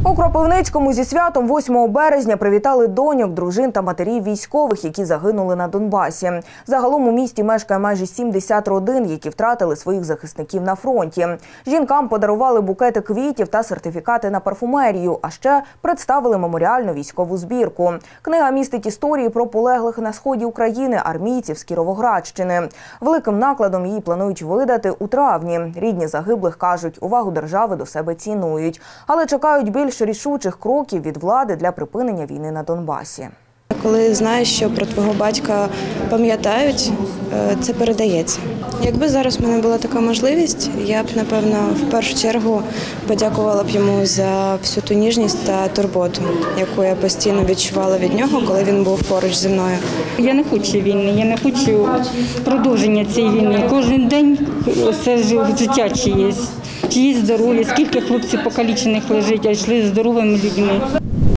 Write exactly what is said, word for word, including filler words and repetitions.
У Кропивницькому зі святом восьмого березня привітали доньок, дружин та матерів військових, які загинули на Донбасі. Загалом у місті мешкає майже сімдесят родин, які втратили своїх захисників на фронті. Жінкам подарували букети квітів та сертифікати на парфумерію, а ще представили меморіальну військову збірку. Книга містить історії про полеглих на сході України армійців з Кіровоградщини. Великим накладом її планують видати у травні. Рідні загиблих кажуть, увагу держави до себе цінують, але чекають більш рішучих кроків від влади для припинення війни на Донбасі. Коли знаєш, що про твого батька пам'ятають, це передається. Якби зараз в мене була така можливість, я б, напевно, в першу чергу подякувала б йому за всю ту ніжність та турботу, яку я постійно відчувала від нього, коли він був поруч зі мною. Я не хочу війни, я не хочу продовження цієї війни. Кожен день це життя чиєсь, чиєсь здоров'я, скільки хлопців покалічених лежить, а йшли здоровими людьми.